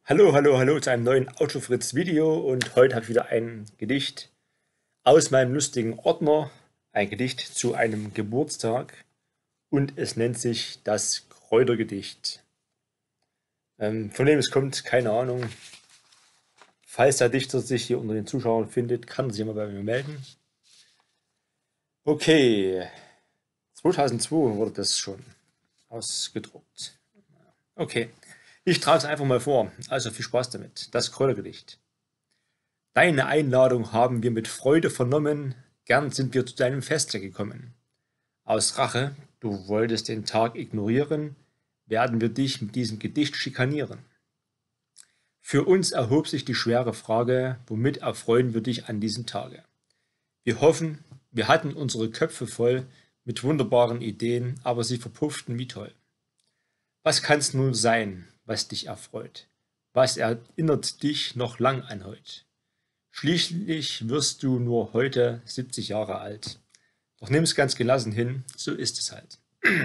Hallo, hallo, hallo zu einem neuen Autofritz-Video und heute habe ich wieder ein Gedicht aus meinem lustigen Ordner, ein Gedicht zu einem Geburtstag und es nennt sich das Kräutergedicht. Von wem es kommt, keine Ahnung. Falls der Dichter sich hier unter den Zuschauern findet, kann er sich mal bei mir melden. Okay, 2002 wurde das schon ausgedruckt. Okay, ich trage es einfach mal vor, also viel Spaß damit. Das Kräutergedicht. Deine Einladung haben wir mit Freude vernommen, gern sind wir zu deinem Feste gekommen. Aus Rache, du wolltest den Tag ignorieren, werden wir dich mit diesem Gedicht schikanieren. Für uns erhob sich die schwere Frage, womit erfreuen wir dich an diesem Tage? Wir hoffen, wir hatten unsere Köpfe voll mit wunderbaren Ideen, aber sie verpufften wie toll. Was kann's nun sein, was dich erfreut? Was erinnert dich noch lang an heut? Schließlich wirst du nur heute 70 Jahre alt. Doch nimm's ganz gelassen hin, so ist es halt.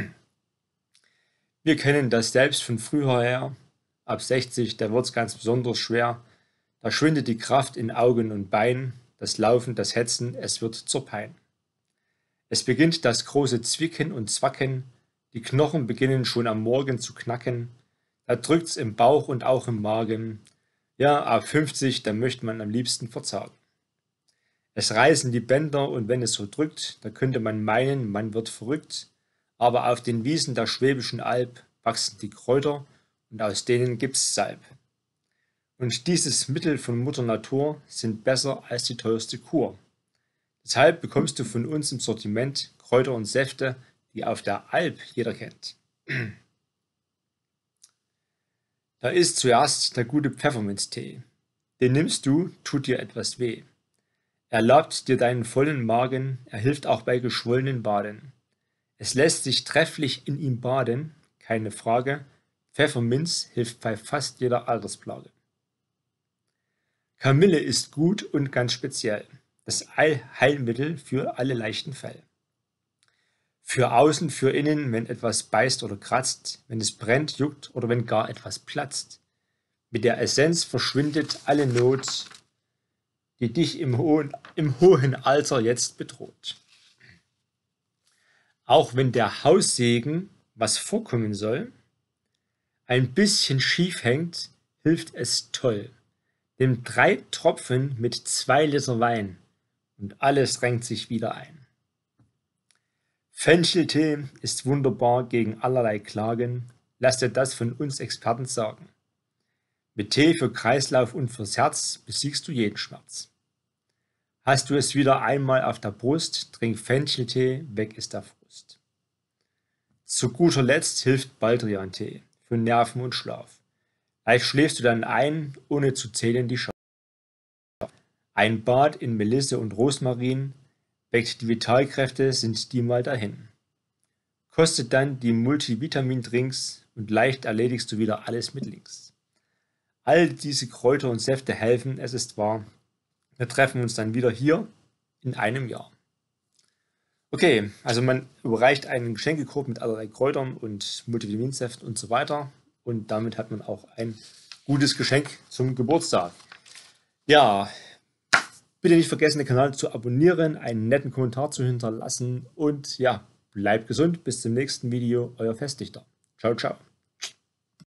Wir kennen das selbst von früher her. Ab 60, da wird's ganz besonders schwer. Da schwindet die Kraft in Augen und Bein. Das Laufen, das Hetzen, es wird zur Pein. Es beginnt das große Zwicken und Zwacken. Die Knochen beginnen schon am Morgen zu knacken. Da drückt's im Bauch und auch im Magen. Ja, ab 50, da möchte man am liebsten verzagen. Es reißen die Bänder und wenn es so drückt, da könnte man meinen, man wird verrückt. Aber auf den Wiesen der Schwäbischen Alb wachsen die Kräuter und aus denen gibt's Salb. Und dieses Mittel von Mutter Natur sind besser als die teuerste Kur. Deshalb bekommst du von uns im Sortiment Kräuter und Säfte, die auf der Alb jeder kennt. Da ist zuerst der gute Pfefferminztee. Den nimmst du, tut dir etwas weh. Er labt dir deinen vollen Magen, er hilft auch bei geschwollenen Waden. Es lässt sich trefflich in ihm baden, keine Frage. Pfefferminz hilft bei fast jeder Altersplage. Kamille ist gut und ganz speziell. Das Allheilmittel für alle leichten Fälle. Für außen, für innen, wenn etwas beißt oder kratzt, wenn es brennt, juckt oder wenn gar etwas platzt. Mit der Essenz verschwindet alle Not, die dich im hohen Alter jetzt bedroht. Auch wenn der Haussegen, was vorkommen soll, ein bisschen schief hängt, hilft es toll. Nimm 3 Tropfen mit 2 Liter Wein und alles renkt sich wieder ein. Fencheltee ist wunderbar gegen allerlei Klagen, lass dir das von uns Experten sagen. Mit Tee für Kreislauf und fürs Herz besiegst du jeden Schmerz. Hast du es wieder einmal auf der Brust, trink Fencheltee, weg ist der Frust. Zu guter Letzt hilft Baldrian-Tee für Nerven und Schlaf. Leicht schläfst du dann ein, ohne zu zählen die Schafe. Ein Bad in Melisse und Rosmarin weckt die Vitalkräfte, sind die mal dahin. Kostet dann die Multivitamin-Drinks und leicht erledigst du wieder alles mit links. All diese Kräuter und Säfte helfen, es ist wahr. Wir treffen uns dann wieder hier in einem Jahr. Okay, also man überreicht einen Geschenkekorb mit allerlei Kräutern und Multivitaminsäften und so weiter. Und damit hat man auch ein gutes Geschenk zum Geburtstag. Ja, bitte nicht vergessen, den Kanal zu abonnieren, einen netten Kommentar zu hinterlassen und ja, bleibt gesund. Bis zum nächsten Video, euer Festdichter. Ciao, ciao.